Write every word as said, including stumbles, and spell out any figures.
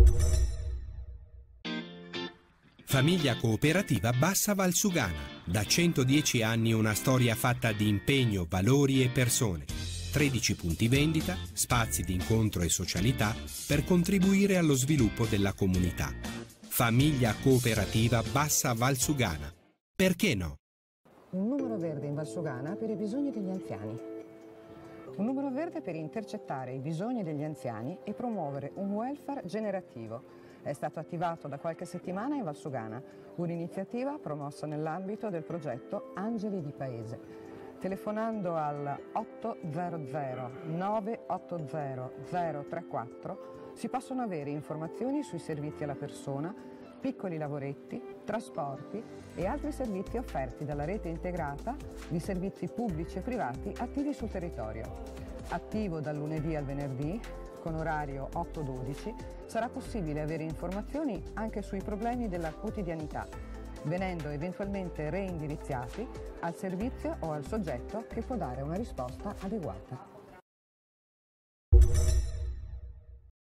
Famiglia cooperativa Bassa Valsugana. Da centodieci anni una storia fatta di impegno, valori e persone. tredici punti vendita, spazi di incontro e socialità per contribuire allo sviluppo della comunità. Famiglia cooperativa Bassa Valsugana. Perché no? Un numero verde in Valsugana per i bisogni degli anziani. Un numero verde per intercettare i bisogni degli anziani e promuovere un welfare generativo. È stato attivato da qualche settimana in Valsugana, un'iniziativa promossa nell'ambito del progetto Angeli di Paese. Telefonando al otto zero zero nove otto zero zero tre quattro si possono avere informazioni sui servizi alla persona, piccoli lavoretti, trasporti e altri servizi offerti dalla rete integrata di servizi pubblici e privati attivi sul territorio. Attivo dal lunedì al venerdì, con orario otto dodici, sarà possibile avere informazioni anche sui problemi della quotidianità, venendo eventualmente reindirizzati al servizio o al soggetto che può dare una risposta adeguata.